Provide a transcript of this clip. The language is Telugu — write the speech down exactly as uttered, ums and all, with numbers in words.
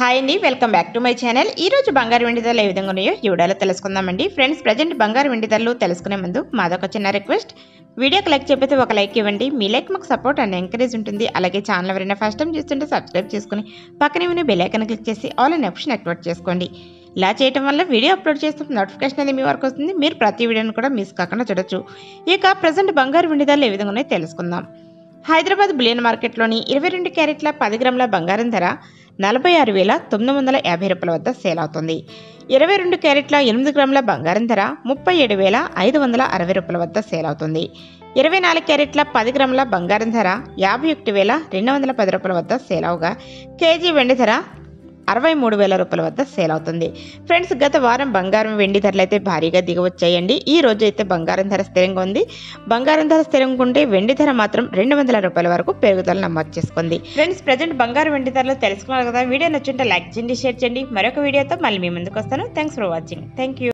హాయ్ అండి, welcome back to my channel. ఈ రోజు బంగారు వెండి ధరలు ఏ విధంగా ఉన్నాయో ఈ వీడియోలో తెలుసుకుందామండి. ఫ్రెండ్స్, ప్రజెంట్ బంగారు వెండి ధరలు తెలుసుకునే ముందు మాదొక చిన్న రిక్వెస్ట్, వీడియోకి లైక్ చెప్పితే ఒక లైక్ ఇవ్వండి. మీ లైక్ మాకు సపోర్ట్ అండ్ ఎంకరేజ్ ఉంటుంది. అలాగే ఛానల్ ఎవరైనా ఫస్ట్ టైం చూస్తుంటే సబ్స్క్రైబ్ చేసుకుని పక్కనే ఉన్న బెల్ ఐకాన్ క్లిక్ చేసి ఆల్ అనే ఆప్షన్ యాక్టివేట్ చేసుకోండి. ఇలా చేయడం వల్ల వీడియో అప్లోడ్ చేస్తే నోటిఫికేషన్ అనేది మీ వరకు వస్తుంది. మీరు ప్రతి వీడియోని కూడా మిస్ కాకుండా చూడొచ్చు. ఇక ప్రజెంట్ బంగారు వెండి ధరలు ఏ విధంగా ఉన్నాయో తెలుసుకుందాం. హైదరాబాద్ బులియన్ మార్కెట్లోని ఇరవై రెండు క్యారెట్ల పది గ్రాముల బంగారం ధర నలభై ఆరు వేల తొమ్మిది వందల యాభై రూపాయల వద్ద సేల్ అవుతుంది. ఇరవై రెండు క్యారెట్ల ఎనిమిది గ్రాముల బంగారం ధర ముప్పై ఏడు వేల ఐదు వందల అరవై రూపాయల వద్ద సేల్ అవుతుంది. ఇరవై నాలుగు క్యారెట్ల పది గ్రాముల బంగారం ధర యాభై ఒకటి వేల రెండు వందల పది రూపాయల వద్ద సేల్ అవగా కేజీ వెండి ధర అరవై మూడు వేల రూపాయల వద్ద సేల్ అవుతుంది. ఫ్రెండ్స్, గత వారం బంగారం వెండి ధరలు అయితే భారీగా దిగవచ్చాయండి. ఈ రోజు అయితే బంగారం ధర స్థిరంగా ఉంది. బంగారం ధర స్థిరంగా ఉంటే వెండి ధర మాత్రం రెండు వందల రూపాయల వరకు పెరుగుదల నమోదు చేసుకుంది. ఫ్రెండ్స్, ప్రజెంట్ బంగారం వెండి ధరలు తెలుసుకున్నారు కదా. వీడియో నచ్చుంటే లైక్ చేయండి, షేర్ చేయండి. మరొక వీడియోతో మళ్ళీ మీ ముందుకు వస్తాను. Thanks for watching. Thank you.